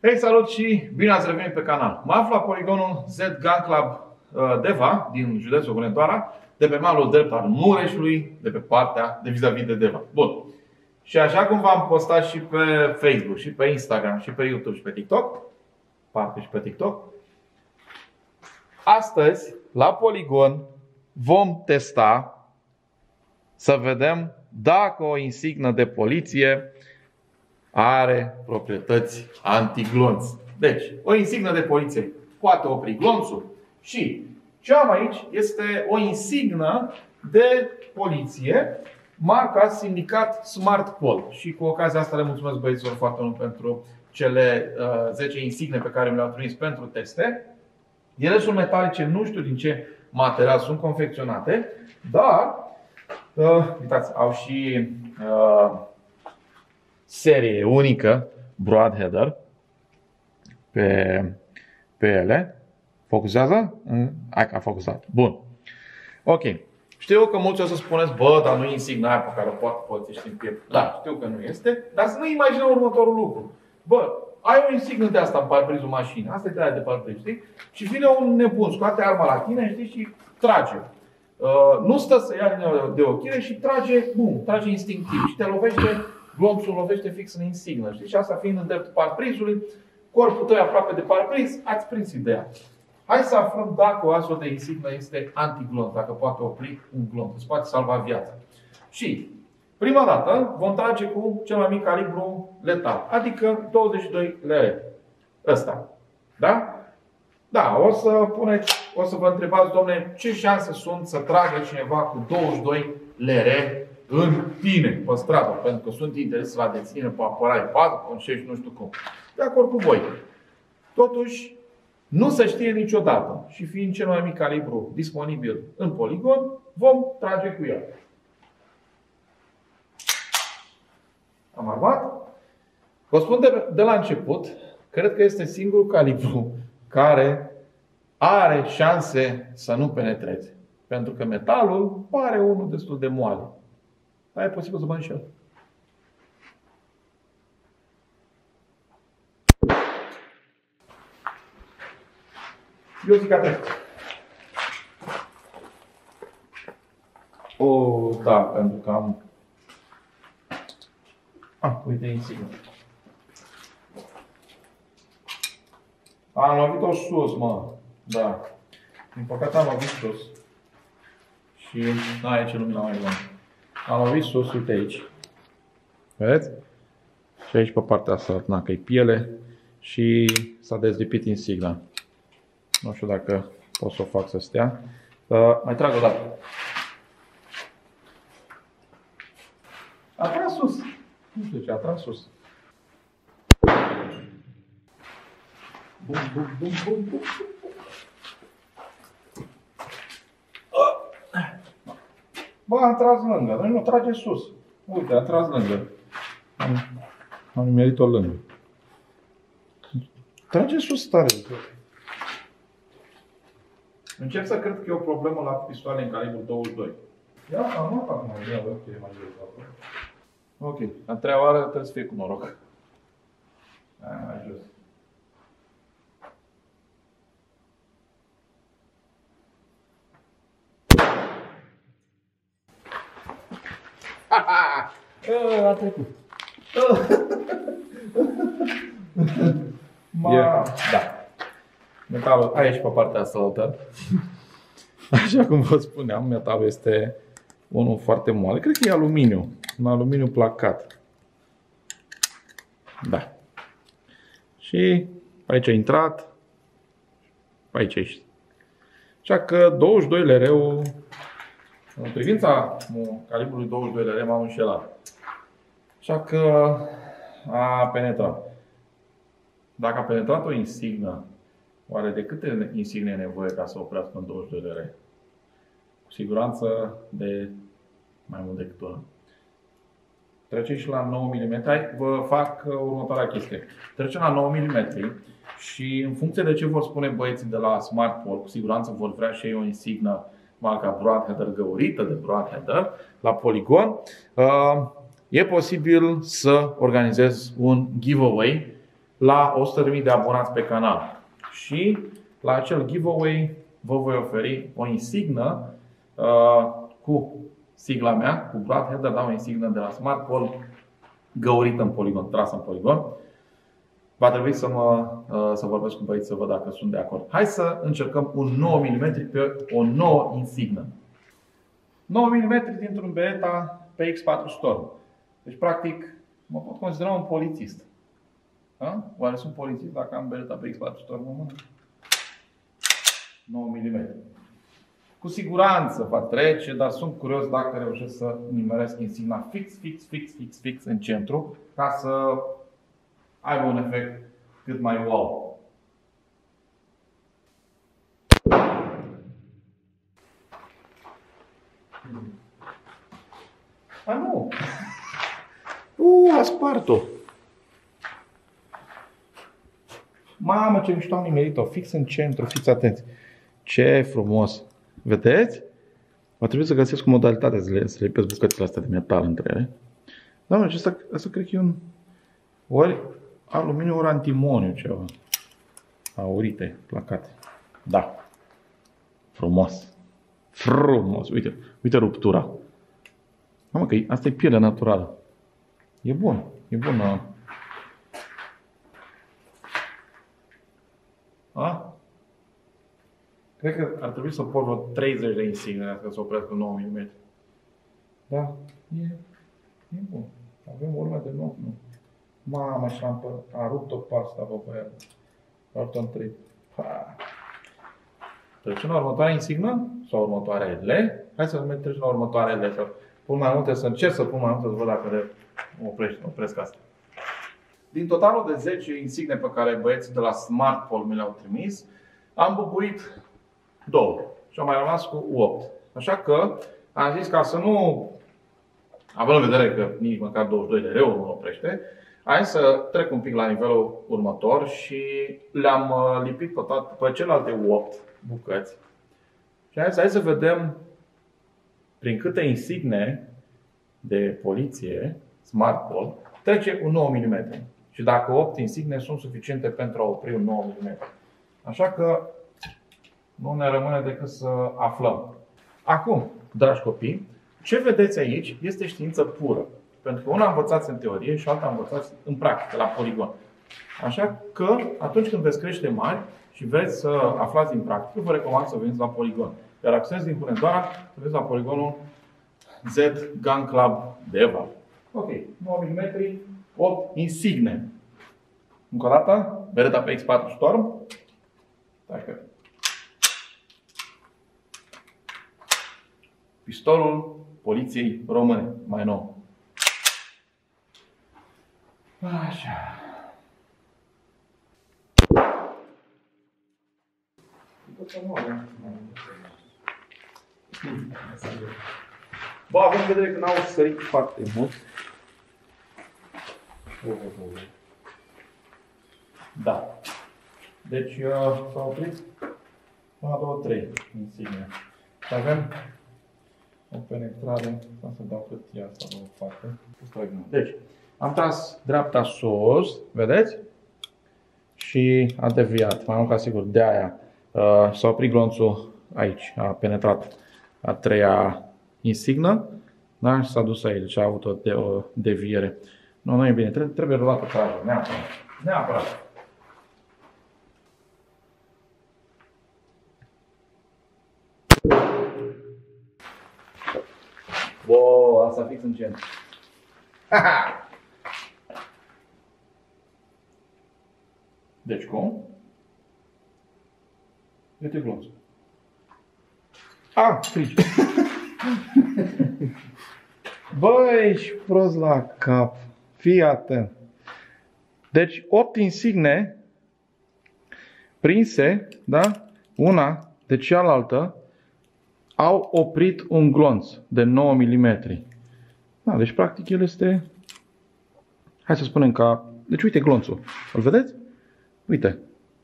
Hei, salut și bine ați revenit pe canal! Mă aflu la poligonul Z Gun Club Deva din județul Hunedoara, de pe malul drept al Mureșului, de pe partea de vis-a-vis de Deva. Bun. Și așa cum v-am postat și pe Facebook, și pe Instagram, și pe YouTube, și pe TikTok, parcă și pe TikTok, astăzi, la poligon, vom testa să vedem dacă o insignă de poliție are proprietăți antiglonț. Deci, o insignă de poliție poate opri glonțul și ce am aici este o insignă de poliție marca Sindicat Smart Pol. Și cu ocazia asta le mulțumesc băieților foarte mult pentru cele 10 insigne pe care mi le-au trimis pentru teste. Ele sunt metalice, nu știu din ce material sunt confecționate, dar uitați, au și serie unică broadheader pe ele. Focusează? Hai că a focusat. Bun. Ok. Știu că mulți o să spuneți, bă, dar nu e insigna aia pe care o poate polițiști în piept. Da, știu că nu este, dar să nu imaginăm următorul lucru. Bă, ai o insignă de asta în parbrizul mașinii, asta e de aia de parbriz, știi? Și vine un nebun, scoate arma la tine, știi, și trage. Nu stă să ia linia de ochire și trage, bum, trage instinctiv și te lovește, glonțul lovește fix în insignă, știi? Și asta fiind în dreptul parbrizului, corpul tău e aproape de parbriz, ați prins ideea. Hai să aflăm dacă o astfel de insignă este antiglonț, dacă poate opri un glonț, îți poate salva viața. Și prima dată vom trage cu cel mai mic calibru letal, adică 22 LR. Ăsta. Da? Da, o să vă întrebați, dom'le, ce șanse sunt să tragă cineva cu 22 LR în tine, pe stradă, pentru că sunt interes la deținere pe apărare, pe nu știu cum. De acord cu voi. Totuși, nu se știe niciodată și fiind cel mai mic calibru disponibil în poligon, vom trage cu el. Am armat. Vă spun de la început, cred că este singurul calibru care are șanse să nu penetreze. Pentru că metalul pare unul destul de moale. Dar e posibil să mă înșel. Eu zic că trec. Da, pentru că am... uite insignă. Am lovit-o sus, mă. Da. Din păcate am lovit sus. Și aici e lumina mai bună. Am lovit sus, uite aici. Vedeți? Și aici pe partea asta, că e piele. Și s-a dezlipit insigna. Nu știu dacă pot să o fac să stea. Mai trag o dată. A tras sus. Nu știu ce, a tras sus. Bum, bum, bum, bum, bum. Bă, am tras lângă. Nu trage sus. Uite, am tras lângă. Am nimerit-o lângă. Trage sus tare. Încep să cred că e o problemă la pistoale în calibru 22. Ia, am luat acum. Ia, văd că e mai jos. Ok. A treia oară trebuie să fie cu noroc. Mai jos. A trecut. Da. Metalul aici pe partea asta altă. Așa cum vă spuneam, metalul este unul foarte moale. Cred că e aluminiu. Un aluminiu placat. Da. Și aici a intrat. Aici ești. Așa că 22 LR-ul, în privința calibrului 22 LR m-am înșelat. Așa că a penetrat. Dacă a penetrat o insignă, oare de câte insigne e nevoie ca să oprească în 22 LR? Cu siguranță de mai mult decât una. Trece și la 9 mm. Vă fac următoarea chestie. Trece la 9 mm și în funcție de ce vor spune băieții de la Smart Pol, cu siguranță vor vrea și ei o insignă marca broadheader, găurită de broadheader, la poligon, e posibil să organizez un giveaway la 100.000 de abonați pe canal. Și la acel giveaway vă voi oferi o insignă cu sigla mea, cu Brad Header, da, o insignă de la SmartPol, găurită în poligon, trasă în poligon. Va trebui să vorbesc cu băieții să văd dacă sunt de acord. Hai să încercăm un 9 mm pe o nouă insignă. 9 mm dintr-un Beretta PX4 Storm. Deci, practic, mă pot considera un polițist. Da? Oare sunt polițist dacă am Beretta PX4 Storm în mână? 9 mm. Cu siguranță va trece, dar sunt curios dacă reușesc să nimeresc insigna fix în centru, ca să aibă un efect cât mai wow. A, nu! A spart-o! Mamă, ce mișto am nimerit-o, fix în centru, fiți atenți! Ce frumos! Vedeți? Va trebui să găsesc o modalitate să le lipesc bucățile astea de metal între ele. Da, mă, asta cred că e un... ori aluminiu, ori antimoniu ceva. Aurite, placate. Da. Frumos. Frumos. Uite ruptura. Mamă, că asta e pielea naturală. E bun. E bună. A? Cred că ar trebui să port vreo 30 de insigne ca să oprească 9 mm. Da, e bun. Avem urme de 9 mm. Mamă, și a rupt-o pe asta, pe aia. A rupt-o în 3. Trecem la următoarea insignă? Sau următoarea L? Hai să trecem la următoarea L. Să pun mai multe, să încerc să pun mai multe, să văd dacă le opresc asta. Din totalul de 10 insigne pe care băieții de la SmartPol mi le-au trimis, am bubuit 2 și am mai rămas cu 8. Așa că am zis, ca să nu, având în vedere că nici măcar 22 de lei nu oprește, hai să trec un pic la nivelul următor și le-am lipit pe celelalte 8 bucăți. Și hai să vedem prin câte insigne de poliție SmartPol trece un 9 mm. Și dacă 8 insigne sunt suficiente pentru a opri un 9 mm. Așa că nu ne rămâne decât să aflăm. Acum, dragi copii, ce vedeți aici este știință pură. Pentru că una învățați în teorie și alta învățați în practică, la poligon. Așa că atunci când veți crește mari și vreți să aflați din practică, vă recomand să veniți la poligon. Iar dacă sunteți din Hunedoara, să veniți la poligonul Z Gun Club de Eval. Ok, 9 mm, 8 insigne. Încă o dată, Beretta PX4 Storm. Dacă pistolul poliției române, mai nou. Așa. Bă, avem vedere că n-au sărit foarte mult. Da. Deci s-a oprit 1, 2, 3 insigne. Și avem o penetrare, să dau hârtia asta la o parte. Deci, am tras dreapta sus, vedeți? Și a deviat, mai mult ca sigur, de aia s-a oprit glonțul aici, a penetrat a treia insignă, da? Și s-a dus aici, deci a avut o deviere. Nu e bine, trebuie rulată trajul, neapărat. Wow, asta fix în centru. Deci cum? Uite glonțul. Frigi. Băi, ești prost la cap. Fii atent. Deci 8 insigne prinse, da? Una de cealaltă, au oprit un glonț de 9 mm. Da, deci practic el este, hai să spunem că, deci uite glonțul, îl vedeți? Uite.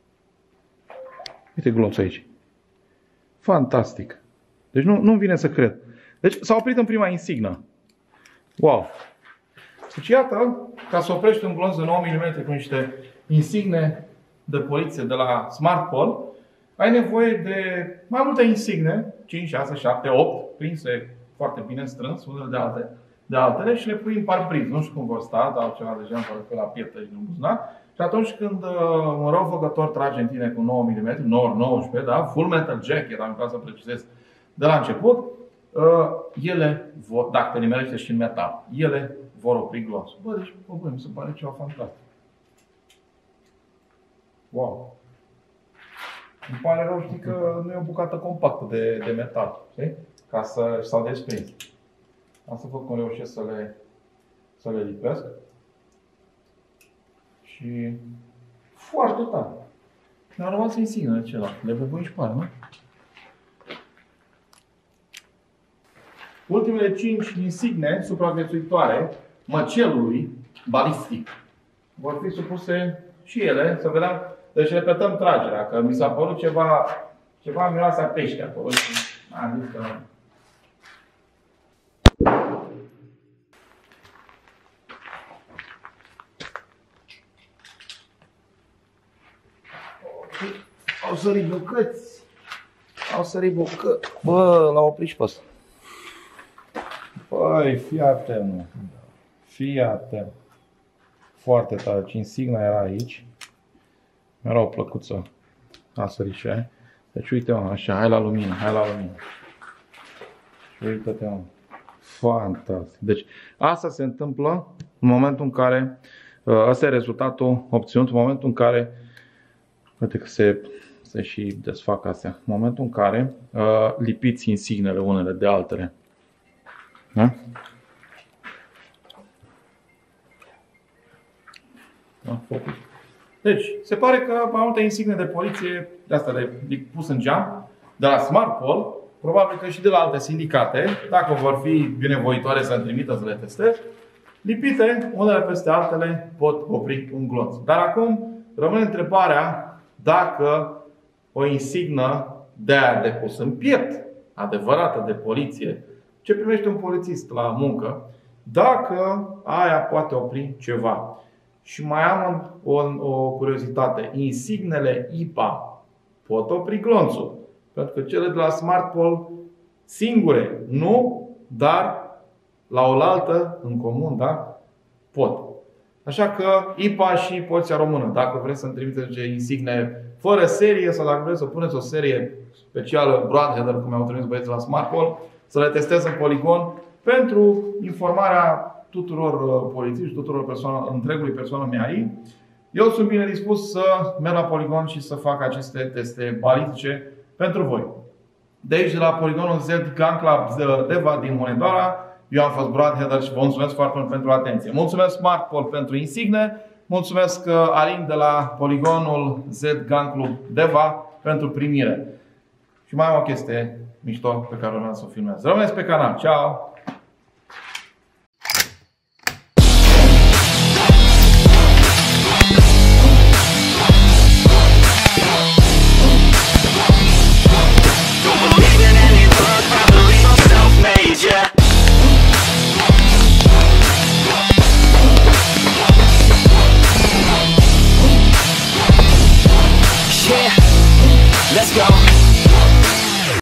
Uite glonțul aici. Fantastic. Deci nu-mi vine să cred. Deci s-a oprit în prima insignă. Wow. Deci iată, ca să oprești un glonț de 9 mm cu niște insigne de poliție de la SmartPol, ai nevoie de mai multe insigne, 5, 6, 7, 8, prinse foarte bine strâns, unele de altele și le pui în parbriz. Nu știu cum vor sta, dar ceva deja pe la pietă și în buzunar. Și atunci când un răufăcător trage în tine cu 9 mm, 19, da, Full Metal Jacket, am vreau să precizez de la început, ele vor, dacă te nimerește și în metal, ele vor opri glonțul. Bă, deci, bă, mi se pare ceva fantastic. Wow! Îmi pare rău, știi că nu e o bucată compactă de metal, știi? Ca să s-au desprins. Am să văd cum reușesc să le lipesc. Și foarte tare. Mi-au rămas insignele celălalt. Le voi și pare, nu? Ultimele 5 insigne supraviețuitoare măcelului balistic vor fi supuse și ele, să vedem. Deci repetăm tragerea, că mi s-a părut ceva miroase a pește acolo. Am zis că... Au sărit bucăți. Au sărit bucăți. Bă, l-au oprit și pe ăsta. Păi, fii atent, mă. Fii atent. Foarte tare. Insigna era aici. Era o plăcuță. A sărit și aia. Deci uite, mă, așa, hai la lumină, hai la lumină. Și uite-te, mă. Fantastic. Deci, asta se întâmplă în momentul în care, asta e rezultatul obținut în momentul în care, uite că se și desfac astea, în momentul în care lipiți insignele unele de altele. Da? Da, focus. Deci, se pare că mai multe insigne de poliție, de asta de pus în geam, de la SmartPol, probabil că și de la alte sindicate, dacă vor fi binevoitoare să-mi trimită să le testez, lipite, unele peste altele, pot opri un glonț. Dar acum rămâne întrebarea dacă o insignă de aia de pus în piept, adevărată de poliție, ce primește un polițist la muncă, dacă aia poate opri ceva. Și mai am o curiozitate. Insignele IPA pot opri glonțul. Pentru că cele de la SmartPol singure nu, dar la oaltă, în comun, da, pot. Așa că IPA și Poliția Română, dacă vreți să-mi trimiteți insigne fără serie sau dacă vreți să puneți o serie specială Broadheader, cum mi-au trimis băieții la SmartPol, să le testez în poligon pentru informarea tuturor polițiști, tuturor întregului personal MAI. Eu sunt bine dispus să merg la poligon și să fac aceste teste balistice pentru voi. De aici, de la poligonul Z Gun Club Deva din Hunedoara, eu am fost Broadheader și vă mulțumesc foarte mult pentru atenție. Mulțumesc SmartPol pentru insigne, mulțumesc Alin de la poligonul Z Gun Club Deva pentru primire. Și mai am o chestie mișto pe care vreau să o filmez. Rămâneți pe canal. Ciao! Let's go.